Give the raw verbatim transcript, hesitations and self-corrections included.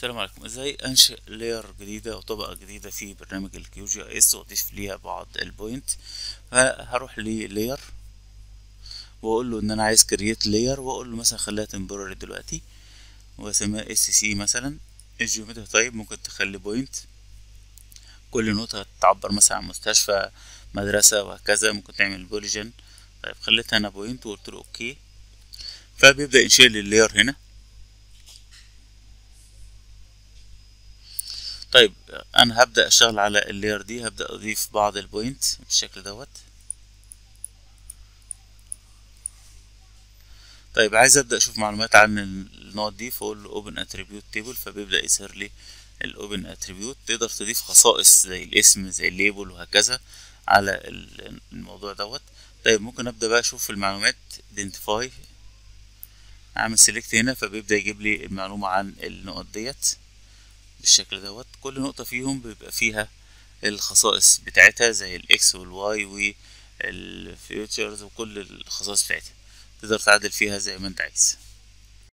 السلام عليكم. ازاي انشئ لاير جديدة او طبقة جديدة في برنامج الكيو جي اس واضيف ليها بعض البوينت. هروح للاير واقول له ان انا عايز كرييت لاير، واقول له مثلا خليها تمبرري دلوقتي واسميها اس سي مثلا. الجيومتري طيب ممكن تخلي بوينت، كل نقطة تعبر مثلا عن مستشفى، مدرسة وهكذا. ممكن تعمل بوليجن. طيب خليتها انا بوينت وقلت له اوكي، فبيبدأ ينشئ لي اللاير هنا. طيب انا هبدأ اشتغل على اللاير دي، هبدأ اضيف بعض البوينت بالشكل دوت. طيب عايز ابدأ اشوف معلومات عن النقط دي، فاقول له اوبن اتريبيوت تيبل، فبيبدأ يظهر لي الاوبن اتريبيوت. تقدر تضيف خصائص زي الاسم زي الليبل وهكذا على ال- الموضوع دوت. طيب ممكن ابدأ بقى اشوف المعلومات identify، اعمل سيلكت هنا، فبيبدأ يجيب لي المعلومة عن النقط ديت بالشكل دوت. كل نقطة فيهم بيبقى فيها الخصائص بتاعتها زي الاكس والواي والفيوتشرز وكل الخصائص بتاعتها، تقدر تعدل فيها زي ما انت عايز.